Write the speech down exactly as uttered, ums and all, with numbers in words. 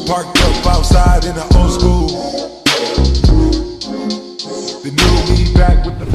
Parked up outside in the old school. The new me back with the